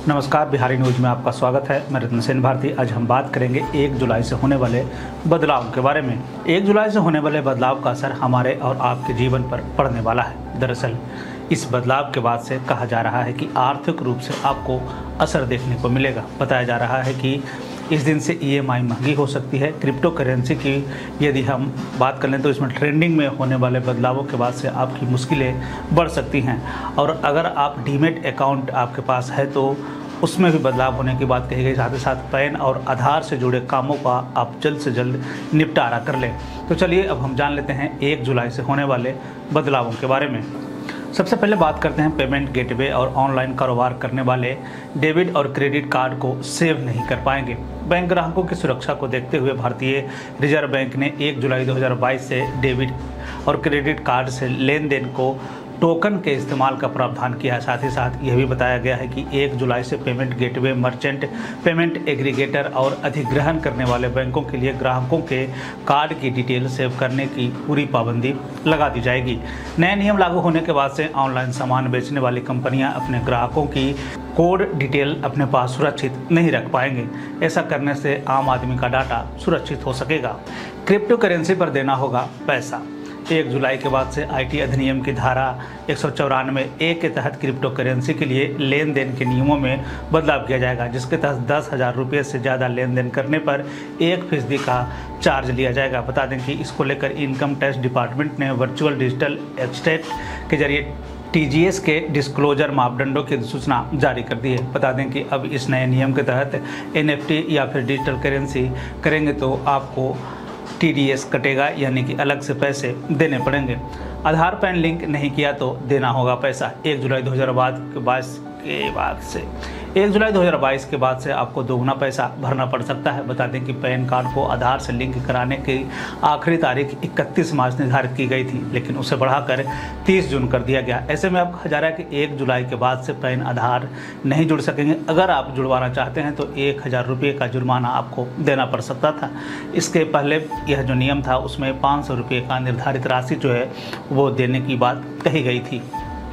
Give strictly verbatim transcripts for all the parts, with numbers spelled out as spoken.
नमस्कार, बिहारी न्यूज में आपका स्वागत है। मैं रत्न सेन भारती। आज हम बात करेंगे एक जुलाई से होने वाले बदलाव के बारे में। एक जुलाई से होने वाले बदलाव का असर हमारे और आपके जीवन पर पड़ने वाला है। दरअसल इस बदलाव के बाद से कहा जा रहा है कि आर्थिक रूप से आपको असर देखने को मिलेगा। बताया जा रहा है कि इस दिन से ई एम आई महंगी हो सकती है। क्रिप्टो करेंसी की यदि हम बात कर लें तो इसमें ट्रेंडिंग में होने वाले बदलावों के बाद से आपकी मुश्किलें बढ़ सकती हैं। और अगर आप डीमेट अकाउंट आपके पास है तो उसमें भी बदलाव होने की बात कही गई। साथ ही साथ पैन और आधार से जुड़े कामों का आप जल्द से जल्द निपटारा कर लें। तो चलिए अब हम जान लेते हैं एक जुलाई से होने वाले बदलावों के बारे में। सबसे पहले बात करते हैं पेमेंट गेटवे और ऑनलाइन कारोबार करने वाले डेबिट और क्रेडिट कार्ड को सेव नहीं कर पाएंगे। बैंक ग्राहकों की सुरक्षा को देखते हुए भारतीय रिजर्व बैंक ने एक जुलाई दो हज़ार बाईस से डेबिट और क्रेडिट कार्ड से लेन देन को टोकन के इस्तेमाल का प्रावधान किया है। साथ ही साथ यह भी बताया गया है कि एक जुलाई से payment gateway, merchant, payment aggregator और अधिग्रहण करने वाले बैंकों के लिए ग्राहकों के कार्ड की डिटेल सेव करने की पूरी पाबंदी लगा दी जाएगी। नए नियम लागू होने के बाद से ऑनलाइन सामान बेचने वाली कंपनियां अपने ग्राहकों की कोड डिटेल अपने पास सुरक्षित नहीं रख पाएंगे। ऐसा करने से आम आदमी का डाटा सुरक्षित हो सकेगा। क्रिप्टो करेंसी पर देना होगा पैसा। एक जुलाई के बाद से आई टी अधिनियम की धारा एक सौ चौरानवे ए के तहत क्रिप्टो करेंसी के लिए लेन देन के नियमों में बदलाव किया जाएगा, जिसके तहत दस हज़ार रुपये से ज़्यादा लेन देन करने पर एक फीसदी का चार्ज लिया जाएगा। बता दें कि इसको लेकर इनकम टैक्स डिपार्टमेंट ने वर्चुअल डिजिटल एस्टेट के जरिए टी जी एस के डिस्क्लोजर मापदंडों की सूचना जारी कर दी है। बता दें कि अब इस नए नियम के तहत एन एफ टी या फिर डिजिटल करेंसी करेंगे तो आपको टी डी एस कटेगा, यानी कि अलग से पैसे देने पड़ेंगे। आधार पैन लिंक नहीं किया तो देना होगा पैसा। एक जुलाई दो हज़ार बाईस के बाद से एक जुलाई दो हज़ार बाईस के बाद से आपको दोगुना पैसा भरना पड़ सकता है। बता दें कि पैन कार्ड को आधार से लिंक कराने की आखिरी तारीख इकतीस मार्च निर्धारित की गई थी, लेकिन उसे बढ़ाकर तीस जून कर दिया गया। ऐसे में अब कहा जा रहा है कि एक जुलाई के बाद से पैन आधार नहीं जुड़ सकेंगे। अगर आप जुड़वाना चाहते हैं तो एक हज़ार रुपये का जुर्माना आपको देना पड़ सकता था। इसके पहले यह जो नियम था उसमें पाँच सौ रुपये का निर्धारित राशि जो है वो देने की बात कही गई थी।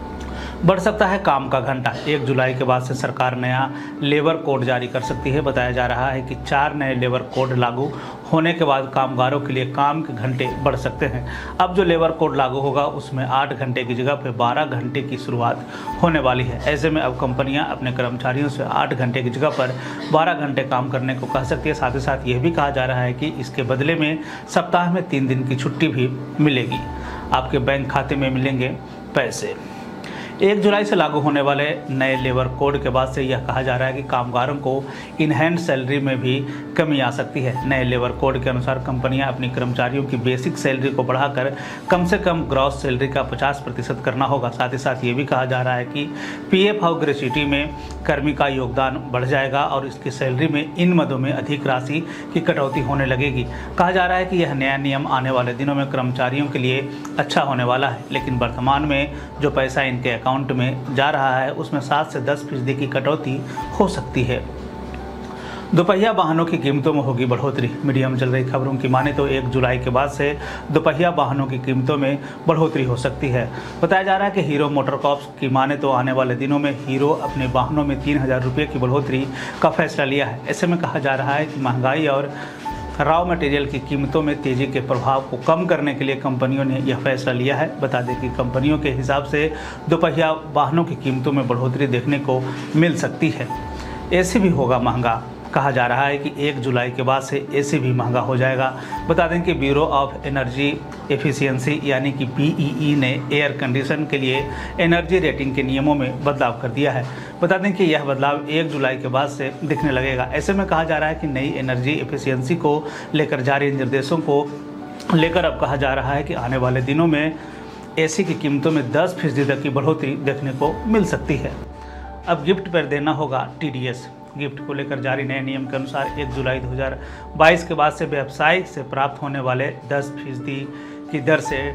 बढ़ सकता है काम का घंटा। एक जुलाई के बाद से सरकार नया लेबर कोड जारी कर सकती है। बताया जा रहा है कि चार नए लेबर कोड लागू होने के बाद कामगारों के लिए काम के घंटे बढ़ सकते हैं। अब जो लेबर कोड लागू होगा उसमें आठ घंटे की जगह पर बारह घंटे की शुरुआत होने वाली है। ऐसे में अब कंपनियां अपने कर्मचारियों से आठ घंटे की जगह पर बारह घंटे काम करने को कह सकती है। साथ ही साथ यह भी कहा जा रहा है कि इसके बदले में सप्ताह में तीन दिन की छुट्टी भी मिलेगी। आपके बैंक खाते में मिलेंगे पैसे। एक जुलाई से लागू होने वाले नए लेबर कोड के बाद से यह कहा जा रहा है कि कामगारों को इन हैंड सैलरी में भी कमी आ सकती है। नए लेबर कोड के अनुसार कंपनियां अपनी कर्मचारियों की बेसिक सैलरी को बढ़ाकर कम से कम ग्रॉस सैलरी का पचास प्रतिशत करना होगा। साथ ही साथ ये भी कहा जा रहा है कि पी एफ और ग्रेच्युटी में कर्मी का योगदान बढ़ जाएगा और इसकी सैलरी में इन मदों में अधिक राशि की कटौती होने लगेगी। कहा जा रहा है कि यह नया नियम आने वाले दिनों में कर्मचारियों के लिए अच्छा होने वाला है, लेकिन वर्तमान में जो पैसा इनके अकाउंट में जा रहा है उसमें सात से दस फीसदी की कटौती हो सकती है। दोपहिया वाहनों की कीमतों में होगी बढ़ोतरी। मीडिया में चल रही खबरों की माने तो एक जुलाई के बाद से दोपहिया वाहनों की कीमतों में बढ़ोतरी हो सकती है। बताया जा रहा है कि हीरो मोटरकॉर्प्स की माने तो आने वाले दिनों में हीरो अपने वाहनों में तीन हजार रुपये की बढ़ोतरी का फैसला लिया है। ऐसे में कहा जा रहा है कि महंगाई और रॉ मटेरियल की कीमतों में तेजी के प्रभाव को कम करने के लिए कंपनियों ने यह फैसला लिया है। बता दें कि कंपनियों के हिसाब से दोपहिया वाहनों की कीमतों में बढ़ोतरी देखने को मिल सकती है। एसी भी होगा महंगा। कहा जा रहा है कि एक जुलाई के बाद से एसी भी महंगा हो जाएगा। बता दें कि ब्यूरो ऑफ एनर्जी एफिशिएंसी यानी कि बी ई ई ने एयर कंडीशन के लिए एनर्जी रेटिंग के नियमों में बदलाव कर दिया है। बता दें कि यह बदलाव एक जुलाई के बाद से दिखने लगेगा। ऐसे में कहा जा रहा है कि नई एनर्जी एफिशिएंसी को लेकर जारी निर्देशों को लेकर अब कहा जा रहा है कि आने वाले दिनों में एसी की कीमतों में दस फीसदी तक की बढ़ोतरी देखने को मिल सकती है। अब गिफ्ट पर देना होगा टी डी एस। गिफ्ट को लेकर जारी नए नियम के अनुसार एक जुलाई दो हज़ार बाईस के बाद से व्यवसाय से प्राप्त होने वाले दस फीसदी की दर से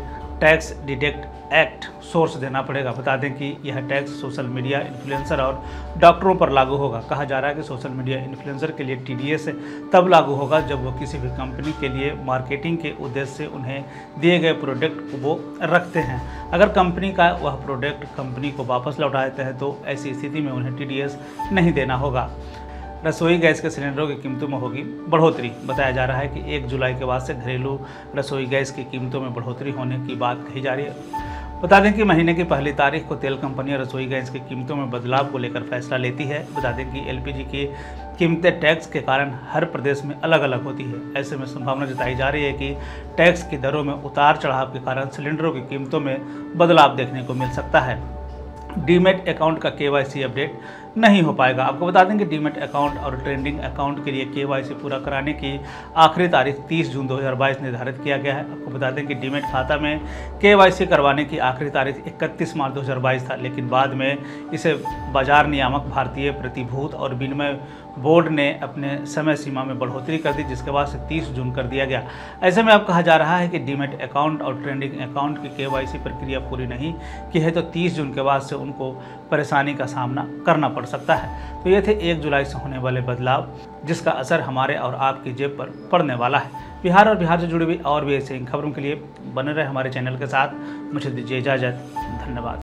टैक्स डिटेक्ट एक्ट सोर्स देना पड़ेगा। बता दें कि यह टैक्स सोशल मीडिया इन्फ्लुएंसर और डॉक्टरों पर लागू होगा। कहा जा रहा है कि सोशल मीडिया इन्फ्लुएंसर के लिए टीडीएस तब लागू होगा जब वो किसी भी कंपनी के लिए मार्केटिंग के उद्देश्य से उन्हें दिए गए प्रोडक्ट को वो रखते हैं। अगर कंपनी का वह प्रोडक्ट कंपनी को वापस लौटा देते हैं तो ऐसी स्थिति में उन्हें टीडीएस नहीं देना होगा। रसोई गैस के सिलेंडरों की कीमतों में होगी बढ़ोतरी। बताया जा रहा है कि एक जुलाई के बाद से घरेलू रसोई गैस की कीमतों में बढ़ोतरी होने की बात कही जा रही है। बता दें कि महीने की पहली तारीख को तेल कंपनियां रसोई गैस की कीमतों में बदलाव को लेकर फैसला लेती है। बता दें कि एलपीजी की कीमतें टैक्स के कारण हर प्रदेश में अलग अलग होती है। ऐसे में संभावना जताई जा रही है कि टैक्स की दरों में उतार चढ़ाव के कारण सिलेंडरों की कीमतों में बदलाव देखने को मिल सकता है। डीमैट अकाउंट का केवाईसी अपडेट नहीं हो पाएगा। आपको बता दें कि डीमैट अकाउंट और ट्रेंडिंग अकाउंट के लिए केवाईसी पूरा कराने की आखिरी तारीख तीस जून दो हज़ार बाईस निर्धारित किया गया है। आपको बता दें कि डीमैट खाता में केवाईसी करवाने की आखिरी तारीख इकतीस मार्च दो हज़ार बाईस था, लेकिन बाद में इसे बाजार नियामक भारतीय प्रतिभूत और विनिमय बोर्ड ने अपने समय सीमा में बढ़ोतरी कर दी, जिसके बाद से तीस जून कर दिया गया। ऐसे में अब कहा जा रहा है कि डीमैट अकाउंट और ट्रेंडिंग अकाउंट की केवाईसी प्रक्रिया पूरी नहीं की है तो तीस जून के बाद से उनको परेशानी का सामना करना पड़ सकता है। तो ये थे एक जुलाई से होने वाले बदलाव, जिसका असर हमारे और आपकी जेब पर पड़ने वाला है। बिहार और बिहार से जुड़ी हुई और भी ऐसे खबरों के लिए बने रहे हमारे चैनल के साथ। मुझे दीजिए इजाज़त। धन्यवाद।